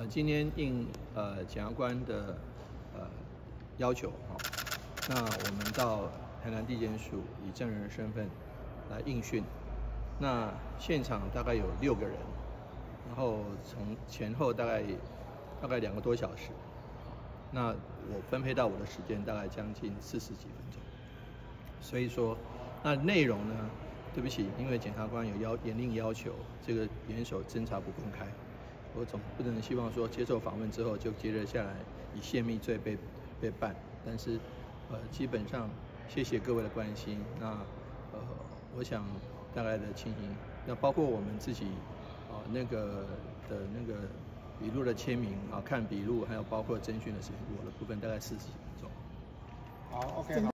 今天应检察官的要求，那我们到台南地检署以证人的身份来应讯。那现场大概有6个人，然后从前后大概2个多小时。那我分配到我的时间大概将近40几分钟。所以说，那内容呢？对不起，因为检察官有严令要求，这个严守侦查不公开。我总不能希望说接受访问之后就接着下来以泄密罪被办，但是基本上谢谢各位的关心。那我想大概的情形，那包括我们自己那个笔录的签名看笔录，还有包括侦讯的时间，我的部分大概40几分钟。 好 ，OK 好。